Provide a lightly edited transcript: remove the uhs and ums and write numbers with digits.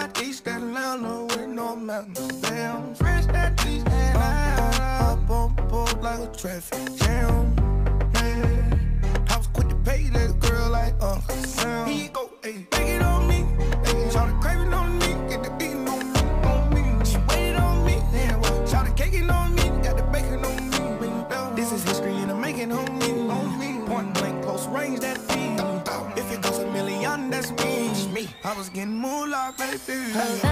at East Atlanta with no mountains. Damn, fresh at East Atlanta. Up on board like a traffic jam. Man, I was quick to pay that girl like Uncle Sam. He go, hey, take it on me. Hey, shout the craving on me. Get the beating on me, on me. She waited on me. Damn, shout the caking on me. Got the bacon on me. This is history and I'm making on me. Point blank, close range, that beat. If it goes a million, that's me. I was getting moolah, baby.